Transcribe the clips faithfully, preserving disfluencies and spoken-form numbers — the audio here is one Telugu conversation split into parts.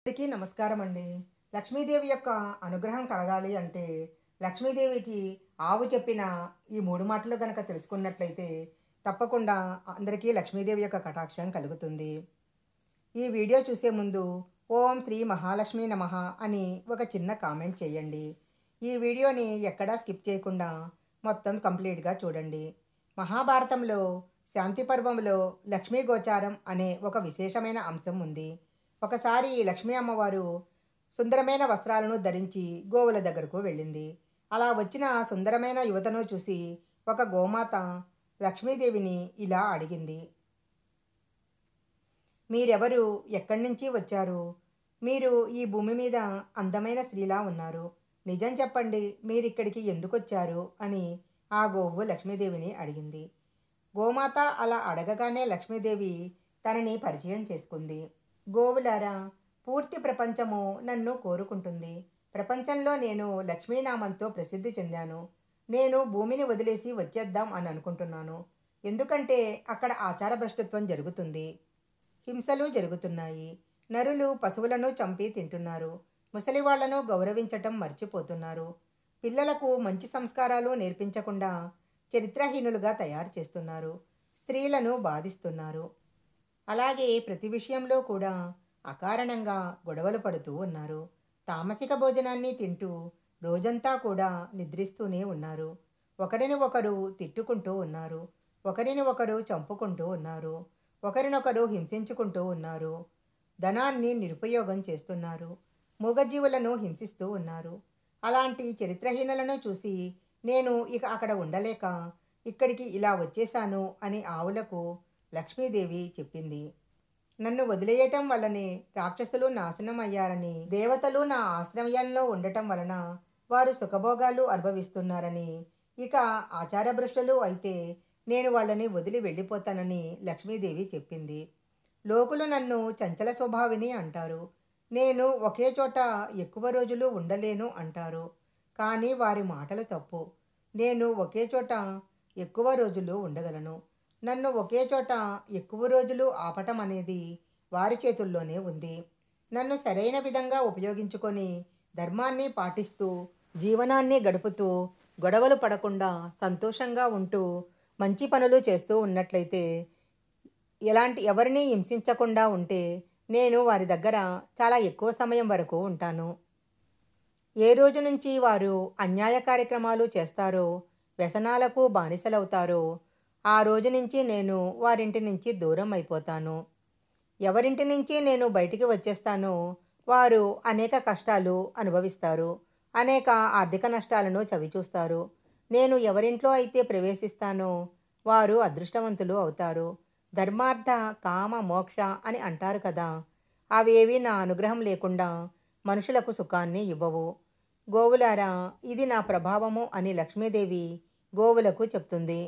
అందరికీ నమస్కారం అండి. లక్ష్మీదేవి యొక్క అనుగ్రహం కలగాలి అంటే లక్ష్మీదేవికి ఆవు చెప్పిన ఈ మూడు మాటలు గనక తెలుసుకున్నట్లయితే తప్పకుండా అందరికీ లక్ష్మీదేవి యొక్క కటాక్షం కలుగుతుంది. ఈ వీడియో చూసే ముందు ఓం శ్రీ మహాలక్ష్మీ నమః అని ఒక చిన్న కామెంట్ చేయండి. ఈ వీడియోని ఎక్కడా స్కిప్ చేయకుండా మొత్తం కంప్లీట్గా చూడండి. మహాభారతంలో శాంతి పర్వంలో లక్ష్మీ గోచారం అనే ఒక విశేషమైన అంశం ఉంది. ఒకసారి లక్ష్మీ అమ్మవారు సుందరమైన వస్త్రాలను ధరించి గోవుల దగ్గరకు వెళ్ళింది. అలా వచ్చిన సుందరమైన యువతను చూసి ఒక గోమాత లక్ష్మీదేవిని ఇలా అడిగింది, మీరెవరు, ఎక్కడి నుంచి వచ్చారు? మీరు ఈ భూమి మీద అందమైన స్త్రీలా ఉన్నారు. నిజం చెప్పండి, మీరిక్కడికి ఎందుకు వచ్చారు అని ఆ గోవు లక్ష్మీదేవిని అడిగింది. గోమాత అలా అడగగానే లక్ష్మీదేవి తనని పరిచయం చేసుకుంది. గోవులారా, పూర్తి ప్రపంచము నన్ను కోరుకుంటుంది. ప్రపంచంలో నేను లక్ష్మీనామంతో ప్రసిద్ధి చెందాను. నేను భూమిని వదిలేసి వచ్చేద్దాం అని అనుకుంటున్నాను. ఎందుకంటే అక్కడ ఆచార భ్రష్టత్వం జరుగుతుంది, హింసలు జరుగుతున్నాయి. నరులు పశువులను చంపి తింటున్నారు. ముసలివాళ్లను గౌరవించటం మర్చిపోతున్నారు. పిల్లలకు మంచి సంస్కారాలు నేర్పించకుండా చరిత్రహీనులుగా తయారు చేస్తున్నారు. స్త్రీలను బాధిస్తున్నారు. అలాగే ప్రతి విషయంలో కూడా అకారణంగా గొడవలు పడుతూ ఉన్నారు. తామసిక భోజనాన్ని తింటూ రోజంతా కూడా నిద్రిస్తూనే ఉన్నారు. ఒకరిని ఒకరు తిట్టుకుంటూ ఉన్నారు. ఒకరిని ఒకరు చంపుకుంటూ ఉన్నారు. ఒకరినొకరు హింసించుకుంటూ ఉన్నారు. ధనాన్ని నిరుపయోగం చేస్తున్నారు. మూగజీవులను హింసిస్తూ ఉన్నారు. అలాంటి చరిత్రహీనులను చూసి నేను ఇక అక్కడ ఉండలేక ఇక్కడికి ఇలా వచ్చేశాను అని ఆవులకు లక్ష్మీదేవి చెప్పింది. నన్ను వదిలేయటం వల్లనే రాక్షసులు నాశనం అయ్యారని, దేవతలు నా ఆశ్రయంలో ఉండటం వలన వారు సుఖభోగాలు అనుభవిస్తున్నారని, ఇక ఆచారభ్రష్టులు అయితే నేను వాళ్ళని వదిలి వెళ్ళిపోతానని లక్ష్మీదేవి చెప్పింది. లోకులు నన్ను చంచల స్వభావిని అంటారు. నేను ఒకే చోట ఎక్కువ రోజులు ఉండలేను అంటారు. కానీ వారి మాటలు తప్పు. నేను ఒకే చోట ఎక్కువ రోజులు ఉండగలను. నన్ను ఒకే చోట ఎక్కువ రోజులు ఆపటం అనేది వారి చేతుల్లోనే ఉంది. నన్ను సరైన విధంగా ఉపయోగించుకొని ధర్మాన్ని పాటిస్తూ జీవనాన్ని గడుపుతూ గొడవలు పడకుండా సంతోషంగా ఉంటూ మంచి పనులు చేస్తూ ఉన్నట్లయితే, ఎలాంటి ఎవరిని హింసించకుండా ఉంటే నేను వారి దగ్గర చాలా ఎక్కువ సమయం వరకు ఉంటాను. ఏ రోజు నుంచి వారు అన్యాయ కార్యక్రమాలు చేస్తారో, వ్యసనాలకు బానిసలవుతారో ఆ రోజు నుంచి నేను వారింటి నుంచి దూరం అయిపోతాను. ఎవరింటి నుంచి నేను బయటికి వచ్చేస్తానో వారు అనేక కష్టాలు అనుభవిస్తారు. అనేక ఆర్థిక నష్టాలను చవిచూస్తారు. నేను ఎవరింట్లో అయితే ప్రవేశిస్తానో వారు అదృష్టవంతులు అవుతారు. ధర్మార్థ కామ మోక్ష అని అంటారు కదా, అవేవి నా అనుగ్రహం లేకుండా మనుషులకు సుఖాన్ని ఇవ్వవు. గోవులారా, ఇది నా ప్రభావము అని లక్ష్మీదేవి గోవులకు చెప్తుంది.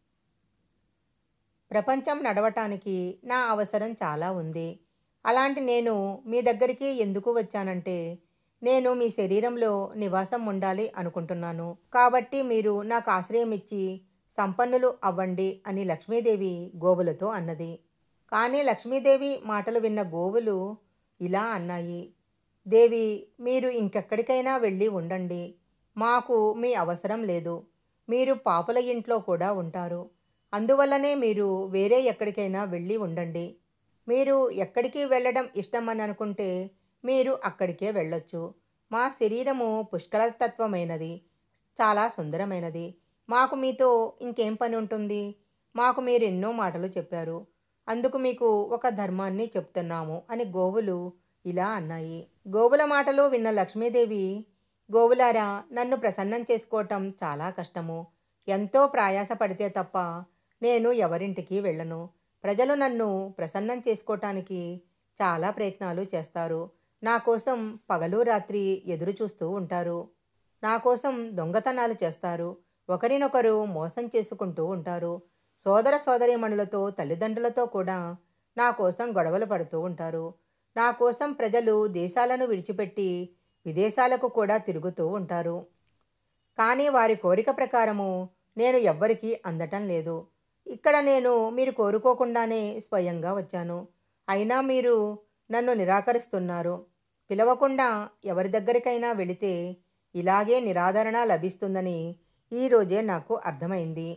ప్రపంచం నడవటానికి నా అవసరం చాలా ఉంది. అలాంటి నేను మీ దగ్గరికి ఎందుకు వచ్చానంటే, నేను మీ శరీరంలో నివాసం ఉండాలి అనుకుంటున్నాను. కాబట్టి మీరు నాకు ఆశ్రయం ఇచ్చి సంపన్నులు అవ్వండి అని లక్ష్మీదేవి గోవులతో అన్నది. కానీ లక్ష్మీదేవి మాటలు విన్న గోవులు ఇలా అన్నాయి, దేవి, మీరు ఇంకెక్కడికైనా వెళ్ళి ఉండండి. మాకు మీ అవసరం లేదు. మీరు పాపుల ఇంట్లో కూడా ఉంటారు. అందువల్లనే మీరు వేరే ఎక్కడికైనా వెళ్ళి ఉండండి. మీరు ఎక్కడికి వెళ్ళడం ఇష్టమని అనుకుంటే మీరు అక్కడికే వెళ్ళొచ్చు. మా శరీరము పుష్కలతత్వమైనది, చాలా సుందరమైనది. మాకు మీతో ఇంకేం పని ఉంటుంది? మాకు మీరు ఎన్నో మాటలు చెప్పారు. అందుకు మీకు ఒక ధర్మాన్ని చెప్తున్నాము అని గోవులు ఇలా అన్నాయి. గోవుల మాటలు విన్న లక్ష్మీదేవి, గోవులారా, నన్ను ప్రసన్నం చేసుకోవటం చాలా కష్టము. ఎంతో ప్రయాస పడితే తప్ప నేను ఎవరింటికి వెళ్ళను. ప్రజలు నన్ను ప్రసన్నం చేసుకోవటానికి చాలా ప్రయత్నాలు చేస్తారు. నా కోసం పగలు రాత్రి ఎదురు చూస్తూ ఉంటారు. నా కోసం దొంగతనాలు చేస్తారు. ఒకరినొకరు మోసం చేసుకుంటూ ఉంటారు. సోదర సోదరీమణులతో తల్లిదండ్రులతో కూడా నా కోసం గొడవలు పడుతూ ఉంటారు. నా కోసం ప్రజలు దేశాలను విడిచిపెట్టి విదేశాలకు కూడా తిరుగుతూ ఉంటారు. కానీ వారి కోరిక ప్రకారము నేను ఎవ్వరికీ అందటం లేదు. ఇక్కడ నేను మీరు కోరుకోకుండానే స్వయంగా వచ్చాను. అయినా మీరు నన్ను నిరాకరిస్తున్నారు. పిలవకుండా ఎవరి దగ్గరికైనా వెళితే ఇలాగే నిరాదరణ లభిస్తుందని ఈరోజే నాకు అర్థమైంది.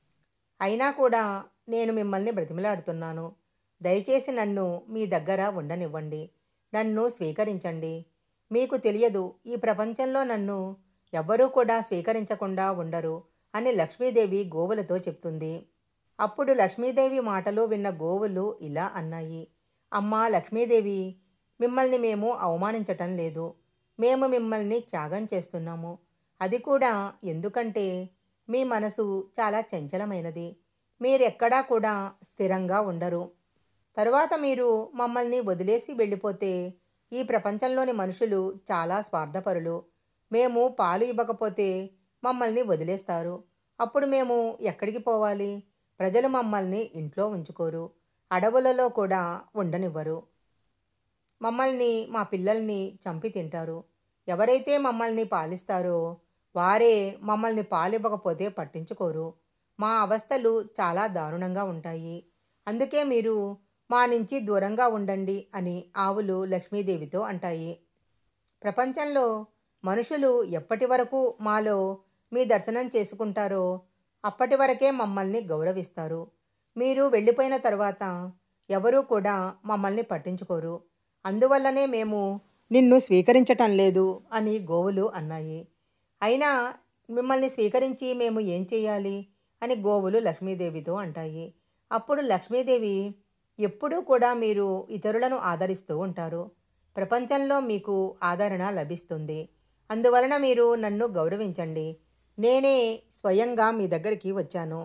అయినా కూడా నేను మిమ్మల్ని బ్రతిమిలాడుతున్నాను. దయచేసి నన్ను మీ దగ్గర ఉండనివ్వండి. నన్ను స్వీకరించండి. మీకు తెలియదు, ఈ ప్రపంచంలో నన్ను ఎవ్వరూ కూడా స్వీకరించకుండా ఉండరు అని లక్ష్మీదేవి గోవులతో చెప్తుంది. అప్పుడు లక్ష్మీదేవి మాటలు విన్న గోవులు ఇలా అన్నాయి: అమ్మా లక్ష్మీదేవి, మిమ్మల్ని మేము అవమానించటం లేదు. మేము మిమ్మల్ని త్యాగం చేస్తున్నాము. అది కూడా ఎందుకంటే మీ మనసు చాలా చంచలమైనది. మీరెక్కడా కూడా స్థిరంగా ఉండరు. తరువాత మీరు మమ్మల్ని వదిలేసి వెళ్ళిపోతే ఈ ప్రపంచంలోని మనుషులు చాలా స్వార్థపరులు. మేము పాలు ఇవ్వకపోతే మమ్మల్ని వదిలేస్తారు. అప్పుడు మేము ఎక్కడికి పోవాలి? ప్రజలు మమ్మల్ని ఇంట్లో ఉంచుకోరు, అడవులలో కూడా ఉండనివ్వరు. మమ్మల్ని, మా పిల్లల్ని చంపి తింటారు. ఎవరైతే మమ్మల్ని పాలిస్తారో వారే మమ్మల్ని పాలివ్వకపోతే పట్టించుకోరు. మా అవస్థలు చాలా దారుణంగా ఉంటాయి. అందుకే మీరు మా నుంచి దూరంగా ఉండండి అని ఆవులు లక్ష్మీదేవితో అంటాయి. ప్రపంచంలో మనుషులు ఎప్పటి వరకు మాలో మీ దర్శనం చేసుకుంటారో అప్పటి వరకే మమ్మల్ని గౌరవిస్తారు. మీరు వెళ్ళిపోయిన తర్వాత ఎవరూ కూడా మమ్మల్ని పట్టించుకోరు. అందువల్లనే మేము నిన్ను స్వీకరించటం లేదు అని గోవులు అన్నాయి. అయినా మిమ్మల్ని స్వీకరించి మేము ఏం చేయాలి అని గోవులు లక్ష్మీదేవితో అంటాయి. అప్పుడు లక్ష్మీదేవి, ఎప్పుడూ కూడా మీరు ఇతరులను ఆదరిస్తూ ఉంటారు. ప్రపంచంలో మీకు ఆదరణ లభిస్తుంది. అందువలన మీరు నన్ను గౌరవించండి. నేనే స్వయంగా మీ దగ్గరికి వచ్చాను.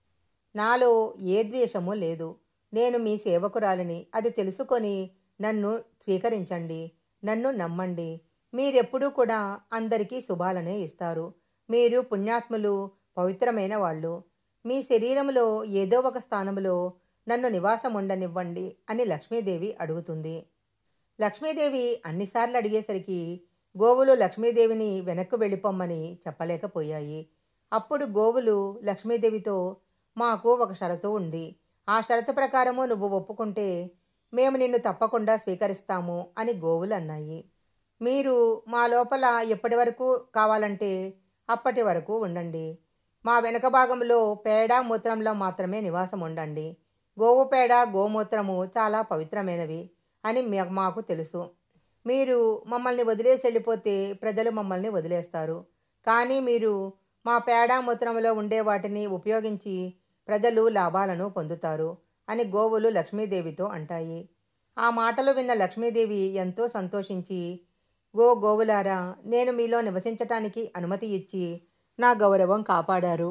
నాలో ఏ ద్వేషము లేదు. నేను మీ సేవకురాలిని. అది తెలుసుకొని నన్ను స్వీకరించండి. నన్ను నమ్మండి. మీరెప్పుడూ కూడా అందరికీ శుభాలనే ఇస్తారు. మీరు పుణ్యాత్ములు, పవిత్రమైన వాళ్ళు. మీ శరీరంలో ఏదో ఒక స్థానంలో నన్ను నివాసం ఉండనివ్వండి అని లక్ష్మీదేవి అడుగుతుంది. లక్ష్మీదేవి అన్నిసార్లు అడిగేసరికి గోవులు లక్ష్మీదేవిని వెనక్కు వెళ్ళిపోమ్మని చెప్పలేకపోయాయి. అప్పుడు గోవులు లక్ష్మీదేవితో, మాకు ఒక షరతు ఉంది. ఆ షరతు ప్రకారము నువ్వు ఒప్పుకుంటే మేము నిన్ను తప్పకుండా స్వీకరిస్తాము అని గోవులు అన్నాయి. మీరు మా లోపల ఎప్పటి వరకు కావాలంటే అప్పటి వరకు ఉండండి. మా వెనక భాగంలో పేడ మూత్రంలో మాత్రమే నివాసం ఉండండి. గోవు పేడ, గోమూత్రము చాలా పవిత్రమైనవి అని మాకు తెలుసు. మీరు మమ్మల్ని వదిలేసి వెళ్ళిపోతే ప్రజలు మమ్మల్ని వదిలేస్తారు. కానీ మీరు మా పేడ మూత్రంలో ఉండే వాటిని ఉపయోగించి ప్రజలు లాభాలను పొందుతారు అని గోవులు లక్ష్మీదేవితో అంటాయి. ఆ మాటలు విన్న లక్ష్మీదేవి ఎంతో సంతోషించి, గో గోవులారా, నేను మీలో నివసించటానికి అనుమతి ఇచ్చి నా గౌరవం కాపాడారు.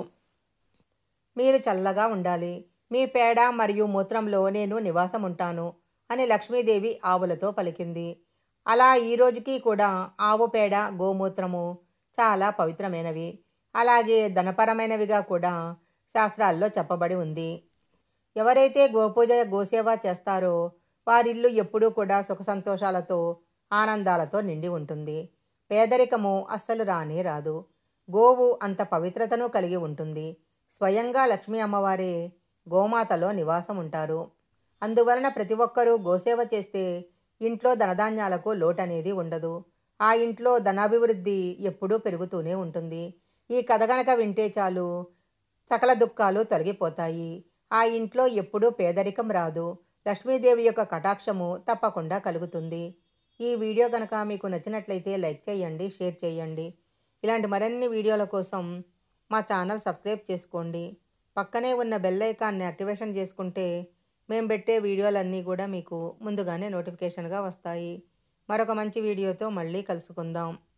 మీరు చల్లగా ఉండాలి. మీ పేడ మరియు మూత్రంలో నేను నివాసం ఉంటాను అని లక్ష్మీదేవి ఆవులతో పలికింది. అలా ఈ రోజుకి కూడా ఆవు పేడ, గోమూత్రము చాలా పవిత్రమైనవి. అలాగే ధనపరమైనవిగా కూడా శాస్త్రాల్లో చెప్పబడి ఉంది. ఎవరైతే గోపూజ, గోసేవ చేస్తారో వారిల్లు ఎప్పుడూ కూడా సుఖ సంతోషాలతో, ఆనందాలతో నిండి ఉంటుంది. పేదరికము అస్సలు రానే రాదు. గోవు అంత పవిత్రతను కలిగి ఉంటుంది. స్వయంగా లక్ష్మీ అమ్మవారే గోమాతలో నివాసం ఉంటారు. అందువలన ప్రతి ఒక్కరూ గోసేవ చేస్తే ఇంట్లో ధనధాన్యాలకు లోటనేది ఉండదు. ఆ ఇంట్లో ధనాభివృద్ధి ఎప్పుడూ పెరుగుతూనే ఉంటుంది. ఈ కథ గనక వింటే చాలు, సకల దుఃఖాలు తొలగిపోతాయి. ఆ ఇంట్లో ఎప్పుడూ పేదరికం రాదు. లక్ష్మీదేవి యొక్క కటాక్షము తప్పకుండా కలుగుతుంది. ఈ వీడియో కనుక మీకు నచ్చినట్లయితే లైక్ చేయండి, షేర్ చేయండి. ఇలాంటి మరిన్ని వీడియోల కోసం మా ఛానల్ సబ్స్క్రైబ్ చేసుకోండి. పక్కనే ఉన్న బెల్ ఐకాన్ని యాక్టివేషన్ చేసుకుంటే మేము పెట్టే వీడియోలన్నీ కూడా మీకు ముందుగానే నోటిఫికేషన్గా వస్తాయి. మరొక మంచి వీడియోతో మళ్ళీ కలుసుకుందాం.